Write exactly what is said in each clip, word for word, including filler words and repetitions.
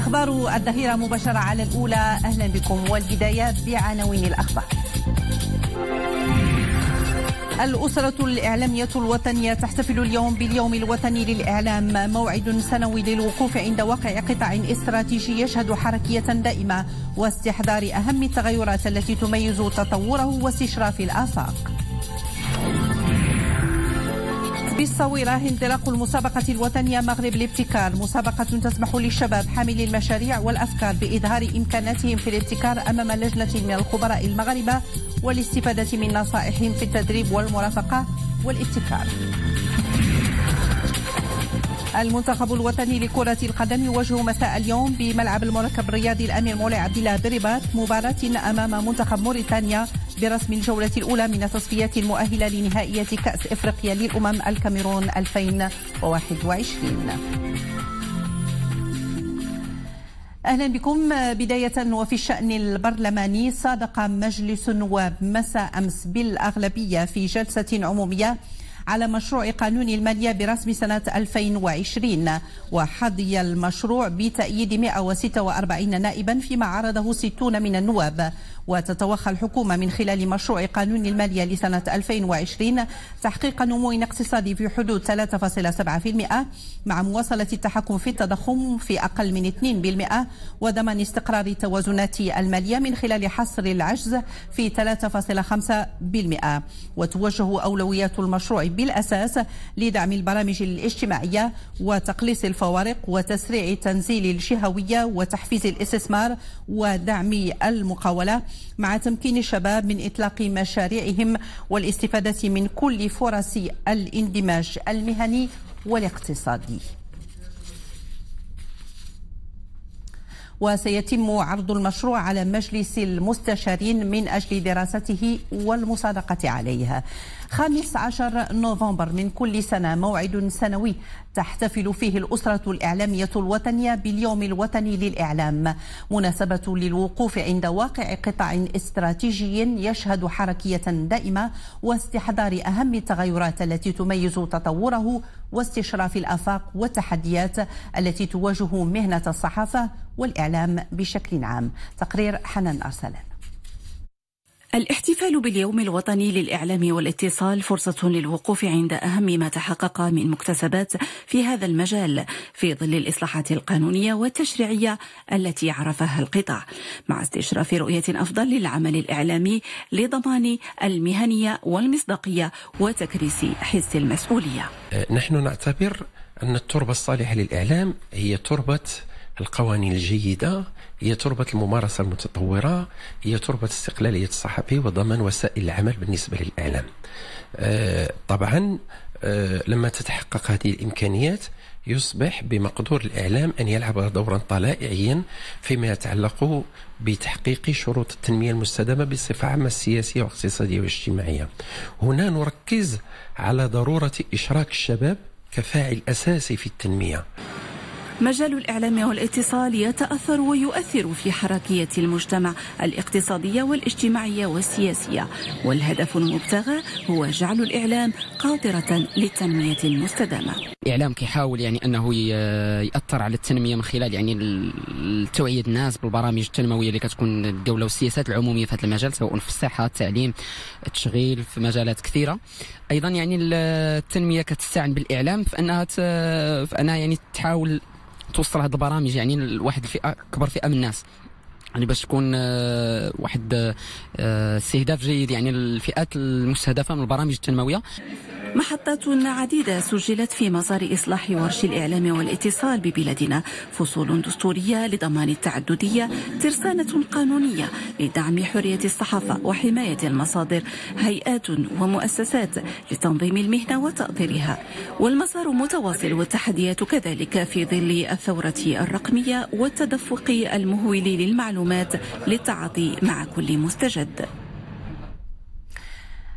أخبار الظهيرة مباشرة على الأولى. أهلا بكم، والبداية بعناوين الأخبار. الأسرة الإعلامية الوطنية تحتفل اليوم باليوم الوطني للإعلام، موعد سنوي للوقوف عند واقع قطاع استراتيجي يشهد حركية دائمة واستحضار أهم التغيرات التي تميز تطوره واستشراف الآفاق. بالصويرة انطلاق المسابقة الوطنية مغرب الابتكار، مسابقة تسمح للشباب حاملي المشاريع والأفكار بإظهار إمكاناتهم في الابتكار أمام لجنة من الخبراء المغاربة والاستفادة من نصائحهم في التدريب والمرافقة والابتكار. المنتخب الوطني لكرة القدم يواجه مساء اليوم بملعب المركب الرياضي الأمير مولاي عبد الله بالرباط مباراة أمام منتخب موريتانيا برسم الجولة الأولى من التصفيات المؤهلة لنهائية كأس إفريقيا للأمم الكاميرون ألفين وواحد وعشرين. أهلا بكم. بداية وفي الشأن البرلماني، صادق مجلس النواب مساء أمس بالأغلبية في جلسة عمومية على مشروع قانون المالية برسم سنة ألفين وعشرين، وحظي المشروع بتأييد مئة وستة وأربعين نائبا فيما عرضه ستون من النواب. وتتوخى الحكومة من خلال مشروع قانون المالية لسنة ألفين وعشرين تحقيق نمو اقتصادي في حدود ثلاثة فاصلة سبعة بالمئة مع مواصلة التحكم في التضخم في أقل من اثنين بالمئة وضمان استقرار التوازنات المالية من خلال حصر العجز في ثلاثة فاصلة خمسة بالمئة. وتوجه أولويات المشروع بالأساس لدعم البرامج الاجتماعية وتقليص الفوارق وتسريع تنزيل الشهوية وتحفيز الاستثمار ودعم المقاولة، مع تمكين الشباب من إطلاق مشاريعهم والاستفادة من كل فرص الاندماج المهني والاقتصادي. وسيتم عرض المشروع على مجلس المستشارين من أجل دراسته والمصادقة عليه. خامس عشر نوفمبر من كل سنة موعد سنوي تحتفل فيه الأسرة الإعلامية الوطنية باليوم الوطني للإعلام، مناسبة للوقوف عند واقع قطاع استراتيجي يشهد حركية دائمة واستحضار أهم التغيرات التي تميز تطوره واستشراف الآفاق والتحديات التي تواجه مهنة الصحافة والإعلام بشكل عام. تقرير حنان أرسلان. الاحتفال باليوم الوطني للإعلام والاتصال فرصة للوقوف عند أهم ما تحقق من مكتسبات في هذا المجال في ظل الإصلاحات القانونية والتشريعية التي عرفها القطاع، مع استشراف رؤية أفضل للعمل الإعلامي لضمان المهنية والمصداقية وتكريس حس المسؤولية. نحن نعتبر أن التربة الصالحة للإعلام هي تربة القوانين الجيدة، هي تربة الممارسة المتطورة، هي تربة استقلالية الصحفي وضمان وسائل العمل بالنسبة للإعلام. آه طبعا آه لما تتحقق هذه الإمكانيات يصبح بمقدور الإعلام أن يلعب دورا طلائعيا فيما يتعلق بتحقيق شروط التنمية المستدامة بصفة عامة السياسية والاقتصادية والاجتماعية. هنا نركز على ضرورة إشراك الشباب كفاعل أساسي في التنمية. مجال الإعلام والاتصال يتأثر ويؤثر في حركية المجتمع الاقتصادية والاجتماعية والسياسية، والهدف المبتغى هو جعل الإعلام قاطرة للتنمية المستدامة. الإعلام كيحاول يعني أنه يأثر على التنمية من خلال يعني التوعية الناس بالبرامج التنموية اللي كتكون الدولة والسياسات العمومية في هذا المجال، سواء في الصحة، التعليم، التشغيل، في مجالات كثيرة. أيضا يعني التنمية كتستعن بالإعلام في أنها في أنها يعني تحاول توصل هذه البرامج يعني لواحد الفئة كبر فئة من الناس، يعني باش تكون واحد استهداف جيد يعني الفئات المستهدفة من البرامج التنموية. محطات عديدة سجلت في مسار إصلاح ورش الإعلام والاتصال ببلادنا، فصول دستورية لضمان التعددية، ترسانة قانونية لدعم حرية الصحافة وحماية المصادر، هيئات ومؤسسات لتنظيم المهنة وتأطيرها. والمسار متواصل والتحديات كذلك في ظل الثورة الرقمية والتدفق المهول للمعلومات للتعاطي مع كل مستجد.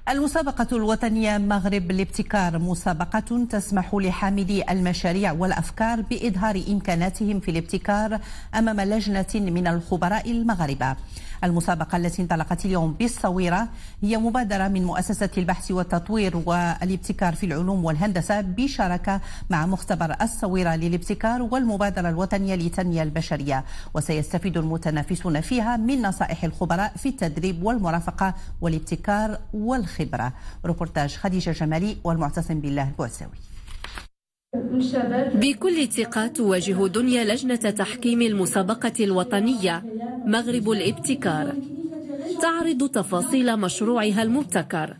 المسابقة الوطنية مغرب الابتكار مسابقة تسمح لحاملي المشاريع والأفكار بإظهار إمكاناتهم في الابتكار أمام لجنة من الخبراء المغاربة. المسابقة التي انطلقت اليوم بالصويرة هي مبادرة من مؤسسة البحث والتطوير والابتكار في العلوم والهندسة بشراكة مع مختبر الصويرة للابتكار والمبادرة الوطنية للتنمية البشرية، وسيستفيد المتنافسون فيها من نصائح الخبراء في التدريب والمرافقة والابتكار والخبرة. روبورتاج خديجة جمالي والمعتصم بالله البوعساوي. بكل ثقة تواجه دنيا لجنة تحكيم المسابقة الوطنية مغرب الابتكار، تعرض تفاصيل مشروعها المبتكر.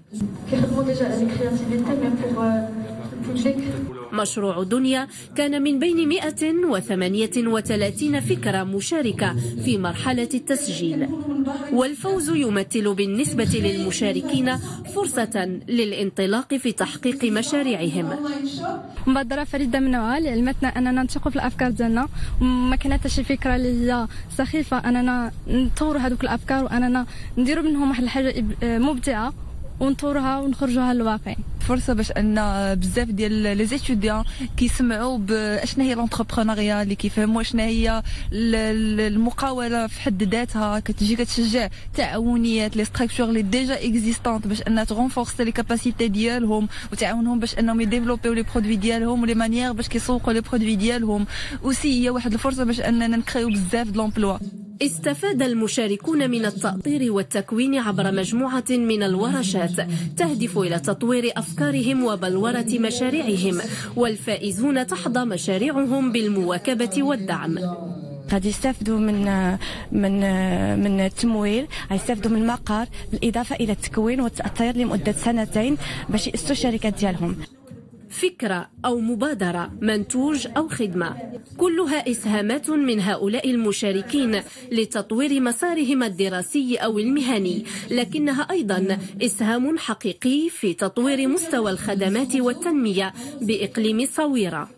مشروع دنيا كان من بين مئة وثمانية وثلاثين فكرة مشاركة في مرحلة التسجيل، والفوز يمثل بالنسبة للمشاركين فرصة للانطلاق في تحقيق مشاريعهم. مبادرة فريدة من نوعها اللي علمتنا أننا نثقوا في الأفكار ديالنا، وما كانتش شي فكرة اللي هي سخيفة أننا نطوروا هذوك الأفكار وأننا نديروا منهم واحد الحاجة مبدعة ونطورها ونخرجوها للواقع. فرصه باش ان بزاف ديال لي زيتيديون كيسمعوا باشنا هي لونتربرونيا، اللي كيفهموا شنا هي المقاوله في حد ذاتها، كتجي كتشجع تعاونيات لي ستراكتور اللي ديجا اكزيستانت باش انها تغونفورسي لي كاباسيتي ديالهم وتعاونهم باش انهم يديفلوبيو لي برودوي ديالهم ولي مانيير باش كيسوقوا لي برودوي ديالهم. وسي هي واحد الفرصه باش اننا نكريو بزاف د لومبلوا. استفاد المشاركون من التأطير والتكوين عبر مجموعة من الورشات تهدف إلى تطوير أفكارهم وبلورة مشاريعهم، والفائزون تحظى مشاريعهم بالمواكبة والدعم. غادي يستافدوا من من من التمويل، غيستافدوا من المقر بالإضافة إلى التكوين والتأطير لمدة سنتين باش يأسسوا الشركات ديالهم. فكرة أو مبادرة، منتوج أو خدمة، كلها إسهامات من هؤلاء المشاركين لتطوير مسارهم الدراسي أو المهني، لكنها أيضا إسهام حقيقي في تطوير مستوى الخدمات والتنمية بإقليم الصويرة.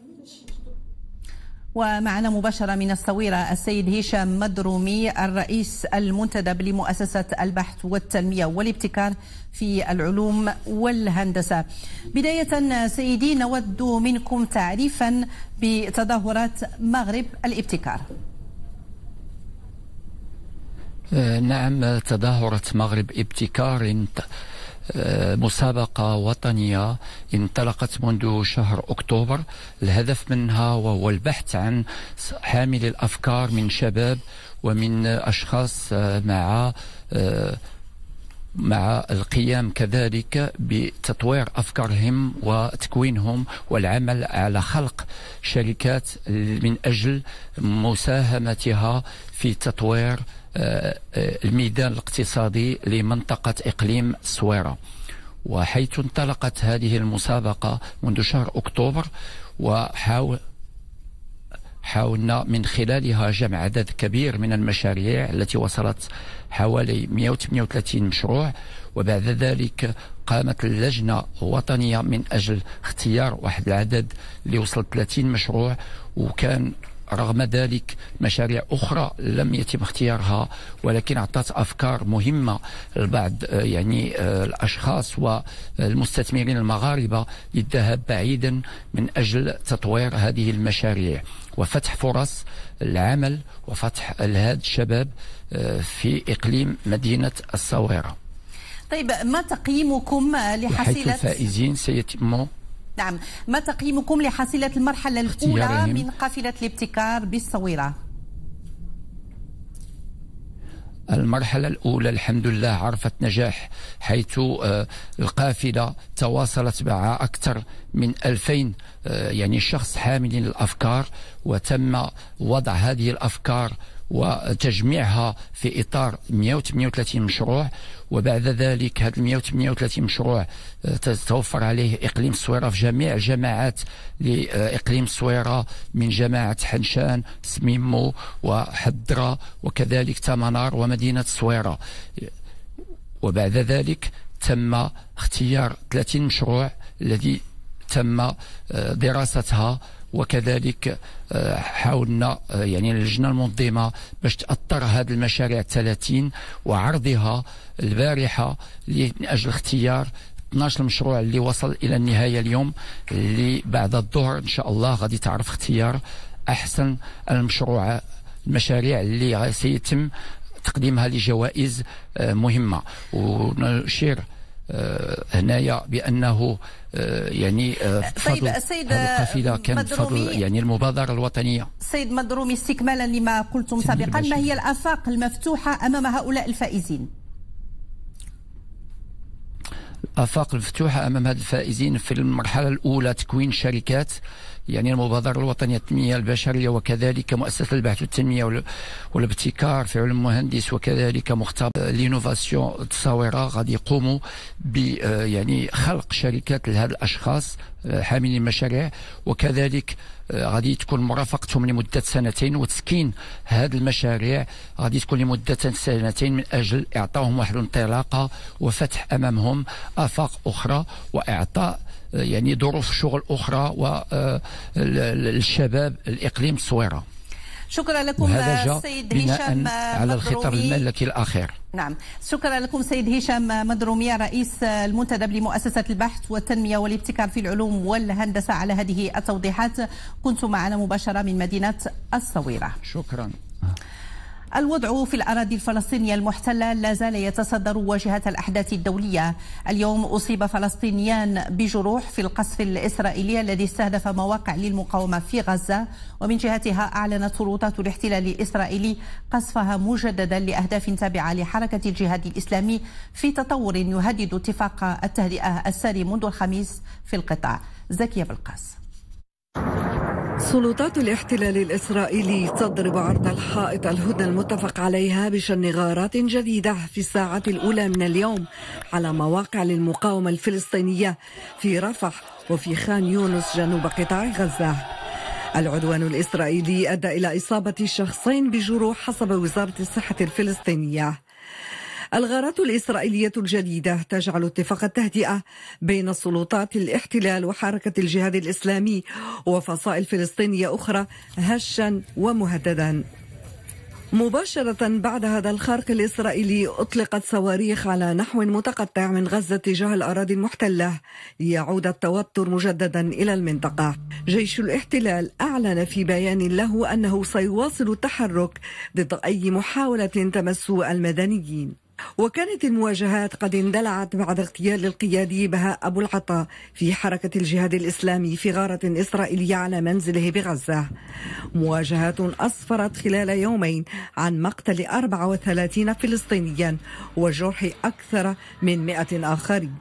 ومعنا مباشرة من الصويرة السيد هشام مدرومي الرئيس المنتدب لمؤسسة البحث والتنمية والابتكار في العلوم والهندسة. بداية سيدي نود منكم تعريفا بتظاهرات مغرب الابتكار. نعم، تظاهرة مغرب ابتكار مسابقة وطنية انطلقت منذ شهر أكتوبر. الهدف منها وهو البحث عن حامل الأفكار من شباب ومن أشخاص مع مع القيام كذلك بتطوير أفكارهم وتكوينهم والعمل على خلق شركات من أجل مساهمتها في تطوير الميدان الاقتصادي لمنطقة إقليم الصويرة. وحيث انطلقت هذه المسابقة منذ شهر أكتوبر، وحاول حاولنا من خلالها جمع عدد كبير من المشاريع التي وصلت حوالي مئة وثمانية وثلاثين مشروع. وبعد ذلك قامت اللجنة الوطنية من أجل اختيار واحد العدد اللي وصل ثلاثين مشروع، وكان رغم ذلك مشاريع أخرى لم يتم اختيارها، ولكن أعطت أفكار مهمة لبعض يعني الأشخاص والمستثمرين المغاربة للذهاب بعيدا من أجل تطوير هذه المشاريع وفتح فرص العمل وفتح هذا الشباب في إقليم مدينة الصويرة. طيب، ما تقييمكم لحصيلة الفائزين سيتم؟ نعم، ما تقييمكم لحصيلة المرحلة الأولى من قافلة الابتكار بالصويرة؟ المرحلة الأولى الحمد لله عرفت نجاح، حيث القافلة تواصلت مع أكثر من ألفين يعني شخص حاملين الأفكار، وتم وضع هذه الأفكار وتجميعها في إطار مئة وثمانية وثلاثين مشروع. وبعد ذلك هذا مئة وثمانية وثلاثين مشروع تتوفر عليه إقليم الصويرة في جميع الجماعات لإقليم الصويرة، من جماعة حنشان، سميمو وحدرة وكذلك تمنار ومدينة الصويرة. وبعد ذلك تم اختيار ثلاثين مشروع الذي تم دراستها وكذلك حاولنا يعني اللجنة المنظمة باش تأطر هذه المشاريع الثلاثين وعرضها البارحة لأجل اختيار اثنا عشر مشروع اللي وصل إلى النهاية اليوم، اللي بعد الظهر إن شاء الله غادي تعرف اختيار أحسن المشروع المشاريع اللي سيتم تقديمها لجوائز مهمة. ونشير هنايا بأنه يعني طيب سيد القافلة كانت فضل يعني المبادرة الوطنية. سيد مضرومي، استكمالا لما قلتم سابقا، ما هي الآفاق المفتوحة أمام هؤلاء الفائزين؟ الآفاق المفتوحة أمام هذه الفائزين في المرحلة الأولى تكوين شركات، يعني المبادرة الوطنية للتنمية البشرية، وكذلك مؤسسة البحث والتنمية والابتكار في علم المهندس، وكذلك مختبر لينوفاسيون التصاويرة غادي يقوموا ب يعني خلق شركات لهذه الأشخاص حاملين المشاريع، وكذلك غادي تكون مرافقتهم لمدة سنتين، وتسكين هذه المشاريع غادي تكون لمدة سنتين من أجل إعطائهم واحد الانطلاقة وفتح أمامهم آفاق أخرى وإعطاء يعني ظروف شغل أخرى والشباب الإقليم الصويرة. شكرا لكم سيد هشام على الخطاب الملكي الأخير. نعم، شكرا لكم سيد هشام مضرومي، رئيس المنتدب لمؤسسة البحث والتنمية والابتكار في العلوم والهندسة، على هذه التوضيحات. كنت معنا مباشرة من مدينة الصويرة. شكرا. الوضع في الأراضي الفلسطينية المحتلة لا زال يتصدر واجهة الأحداث الدولية. اليوم أصيب فلسطينيان بجروح في القصف الإسرائيلي الذي استهدف مواقع للمقاومة في غزة، ومن جهتها أعلنت سلطات الاحتلال الإسرائيلي قصفها مجددا لأهداف تابعة لحركة الجهاد الإسلامي في تطور يهدد اتفاق التهدئة الساري منذ الخميس في القطاع. زكية بالقاس. سلطات الاحتلال الإسرائيلي تضرب عرض الحائط الهدنة المتفق عليها بشن غارات جديدة في الساعات الأولى من اليوم على مواقع للمقاومة الفلسطينية في رفح وفي خان يونس جنوب قطاع غزة. العدوان الإسرائيلي أدى إلى إصابة شخصين بجروح حسب وزارة الصحة الفلسطينية. الغارات الإسرائيلية الجديدة تجعل اتفاق التهدئة بين سلطات الاحتلال وحركة الجهاد الإسلامي وفصائل فلسطينية أخرى هشا ومهددا. مباشرة بعد هذا الخرق الإسرائيلي أطلقت صواريخ على نحو متقطع من غزة تجاه الأراضي المحتلة ليعود التوتر مجددا إلى المنطقة. جيش الاحتلال أعلن في بيان له أنه سيواصل التحرك ضد أي محاولة تمس المدنيين. وكانت المواجهات قد اندلعت بعد اغتيال القيادي بهاء أبو العطا في حركة الجهاد الإسلامي في غارة إسرائيلية على منزله بغزة. مواجهات أسفرت خلال يومين عن مقتل أربعة وثلاثين فلسطينيا وجرح أكثر من مئة آخرين.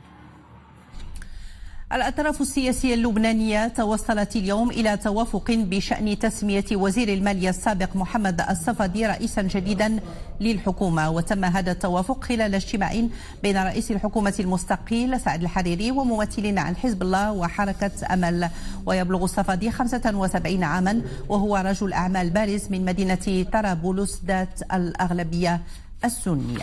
الأطراف السياسية اللبنانية توصلت اليوم إلى توافق بشأن تسمية وزير المالية السابق محمد الصفدي رئيسا جديدا للحكومة. وتم هذا التوافق خلال اجتماع بين رئيس الحكومة المستقيل سعد الحريري وممثلين عن حزب الله وحركة أمل. ويبلغ الصفدي خمسة وسبعين عاما وهو رجل أعمال بارز من مدينة طرابلس ذات الأغلبية السنية.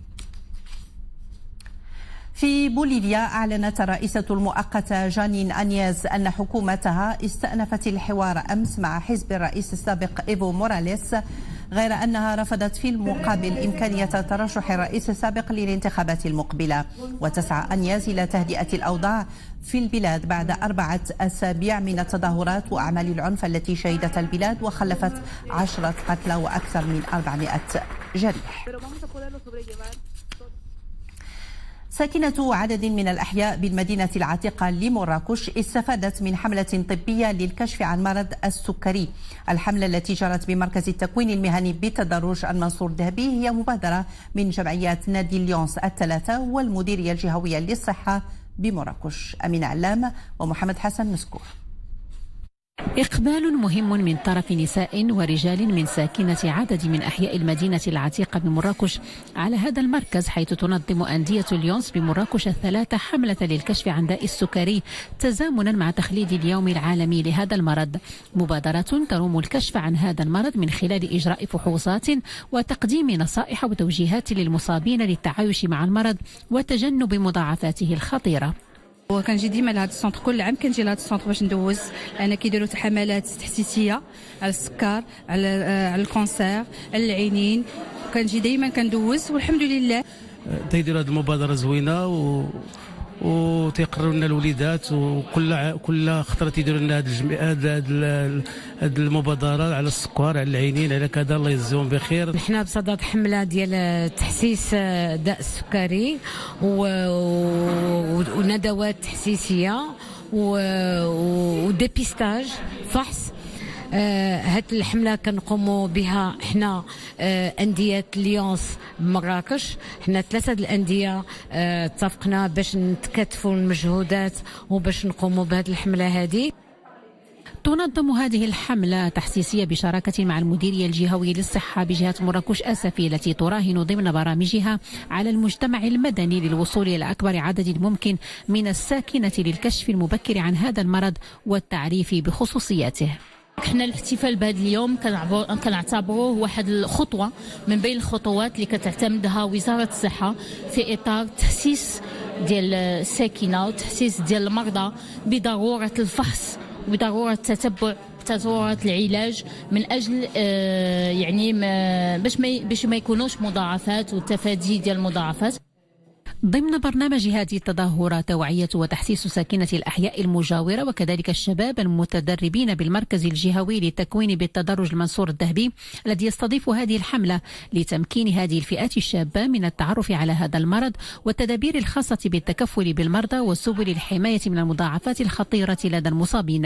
في بوليفيا أعلنت الرئيسة المؤقتة جانين أنياز أن حكومتها استأنفت الحوار أمس مع حزب الرئيس السابق إيفو موراليس، غير أنها رفضت في المقابل إمكانية ترشح الرئيس السابق للانتخابات المقبلة. وتسعى أنياز إلى تهدئة الأوضاع في البلاد بعد أربعة أسابيع من التظاهرات وأعمال العنف التي شهدت البلاد وخلفت عشرة قتلى وأكثر من أربعمائة جريح. ساكنة عدد من الأحياء بالمدينة العتيقة لمراكش استفادت من حملة طبية للكشف عن مرض السكري. الحملة التي جرت بمركز التكوين المهني بالتدرج المنصور ذهبي هي مبادرة من جمعيات نادي اليونس الثلاثة والمديرية الجهوية للصحة بمراكش. أمين علام ومحمد حسن مسكور. إقبال مهم من طرف نساء ورجال من ساكنة عدد من أحياء المدينة العتيقة بمراكش على هذا المركز، حيث تنظم أندية اليونس بمراكش الثلاثة حملة للكشف عن داء السكري تزامنا مع تخليد اليوم العالمي لهذا المرض. مبادرة تروم الكشف عن هذا المرض من خلال إجراء فحوصات وتقديم نصائح وتوجيهات للمصابين للتعايش مع المرض وتجنب مضاعفاته الخطيرة. وكنجي ديما لهذا السونتر، كل عام كنجي لهذا السونتر باش ندوز. انا كيديروا حملات تحسيسيه على السكر، على على الكونسير، على العينين، كنجي دائما كندوز والحمد لله. تيديروا هذه المبادره زوينه و وتيقرروا لنا الوليدات، وكل كل خطره تيديروا لنا هذه هذه المبادره على السكر، على العينين، على كذا. الله يجزيهم بخير. نحن بصدد حمله ديال تحسيس داء السكري وندوات تحسيسيه وديبيستاج فحص. آه هاد الحمله كنقوموا بها حنا آه انديه ليونس بمراكش. حنا ثلاثه الانديه آه اتفقنا باش نتكاتفوا المجهودات وباش نقوموا بهذه الحمله هذه. تنظم هذه الحملة تحسيسية بشراكة مع المديرية الجهوية للصحة بجهة مراكش أسفي، التي تراهن ضمن برامجها على المجتمع المدني للوصول إلى أكبر عدد ممكن من الساكنة للكشف المبكر عن هذا المرض والتعريف بخصوصياته. احنا الاحتفال بهذا اليوم كنعتبروه واحد الخطوه من بين الخطوات اللي كتعتمدها وزاره الصحه في اطار تحسيس ديال الساكنه وتحسيس ديال المرضى بضروره الفحص وبضروره التتبع، بضروره العلاج، من اجل آه يعني ما باش ما باش ما يكونوش مضاعفات والتفادي ديال المضاعفات. ضمن برنامج هذه التظاهرات توعية وتحسيس ساكنة الأحياء المجاورة وكذلك الشباب المتدربين بالمركز الجهوي للتكوين بالتدرج المنصور الذهبي، الذي يستضيف هذه الحملة لتمكين هذه الفئات الشابة من التعرف على هذا المرض والتدابير الخاصة بالتكفل بالمرضى وسبل الحماية من المضاعفات الخطيرة لدى المصابين.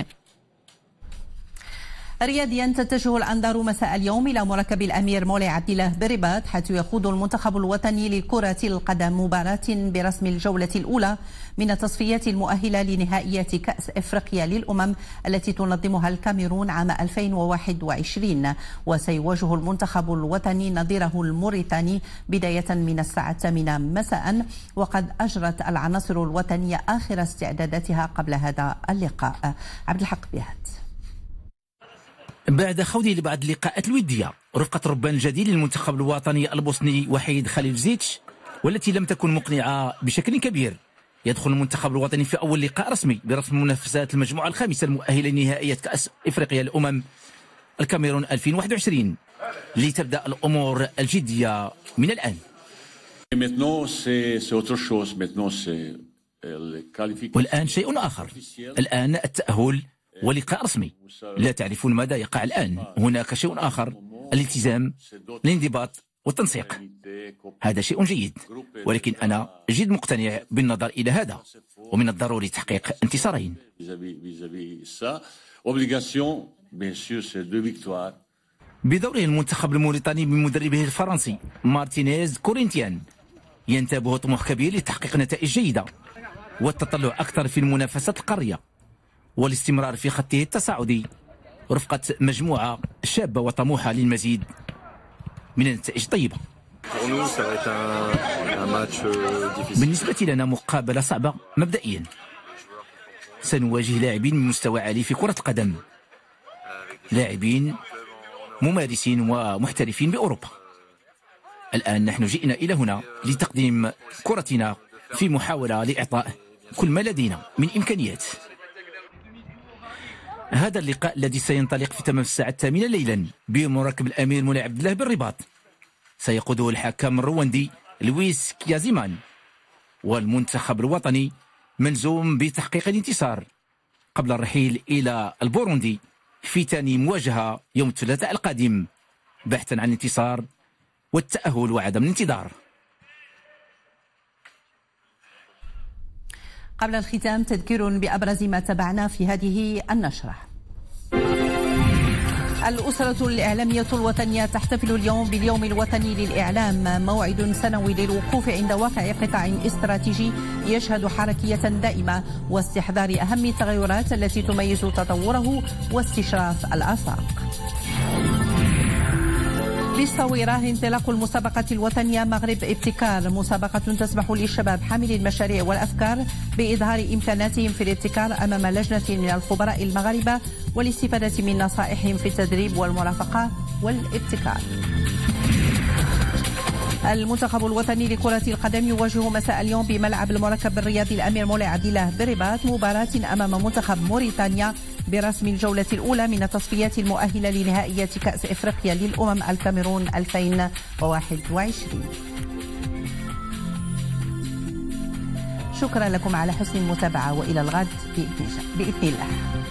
رياضيا تتجه الأنظار مساء اليوم إلى مركب الأمير مولاي عبد الله بالرباط، حيث يخوض المنتخب الوطني لكرة القدم مباراة برسم الجولة الأولى من التصفيات المؤهلة لنهائيات كأس إفريقيا للأمم التي تنظمها الكاميرون عام ألفين وواحد وعشرين. وسيواجه المنتخب الوطني نظيره الموريتاني بداية من الساعة الثامنة مساء، وقد أجرت العناصر الوطنية آخر استعداداتها قبل هذا اللقاء. عبد الحق بيهات. بعد خوضه لبعض اللقاءات الودية رفقة ربان الجديد للمنتخب الوطني البوسني وحيد خليل زيتش، والتي لم تكن مقنعة بشكل كبير، يدخل المنتخب الوطني في أول لقاء رسمي برسم منافسات المجموعة الخامسة المؤهلة لنهائيات كأس إفريقيا الأمم الكاميرون ألفين وواحد وعشرين، لتبدأ الأمور الجدية من الآن. والآن شيء آخر، الآن التأهل ولقاء رسمي. لا تعرفون ماذا يقع الآن، هناك شيء آخر، الالتزام، الانضباط والتنسيق. هذا شيء جيد، ولكن أنا جد مقتنع بالنظر إلى هذا، ومن الضروري تحقيق انتصارين. بدوره المنتخب الموريتاني بمدربه الفرنسي مارتينيز كورينتيان ينتابه طموح كبير لتحقيق نتائج جيدة والتطلع أكثر في المنافسات القارية والاستمرار في خطه التصاعدي رفقة مجموعة شابة وطموحة للمزيد من النتائج الطيبة. بالنسبة لنا مقابلة صعبة مبدئيا، سنواجه لاعبين من مستوى عالي في كرة القدم، لاعبين ممارسين ومحترفين بأوروبا. الآن نحن جئنا إلى هنا لتقديم كرتنا في محاولة لإعطاء كل ما لدينا من إمكانيات. هذا اللقاء الذي سينطلق في تمام الساعة الثامنة ليلا بمركب الأمير مولاي عبد الله بالرباط سيقوده الحكم الرواندي لويس كيازيمان، والمنتخب الوطني ملزوم بتحقيق الانتصار قبل الرحيل إلى البوروندي في ثاني مواجهة يوم الثلاثاء القادم، بحثا عن الانتصار والتأهل وعدم الانتظار. قبل الختام تذكير بأبرز ما تابعنا في هذه النشرة. الأسرة الإعلامية الوطنية تحتفل اليوم باليوم الوطني للإعلام، موعد سنوي للوقوف عند واقع قطاع استراتيجي يشهد حركية دائمة واستحضار أهم التغيرات التي تميز تطوره واستشراف الآفاق. بالصويرة انطلاق المسابقة الوطنية مغرب ابتكار، مسابقة تسمح للشباب حاملي المشاريع والأفكار بإظهار إمكاناتهم في الابتكار أمام لجنة من الخبراء المغاربة والاستفادة من نصائحهم في التدريب والمرافقة والابتكار. المنتخب الوطني لكرة القدم يواجه مساء اليوم بملعب المركب الرياضي الأمير مولاي عبد الله بالرباط مباراة أمام منتخب موريتانيا برسم الجولة الأولى من التصفيات المؤهلة لنهائيات كأس إفريقيا للأمم الكاميرون ألفين وواحد وعشرين. شكرا لكم على حسن المتابعة وإلى الغد بإذن الله.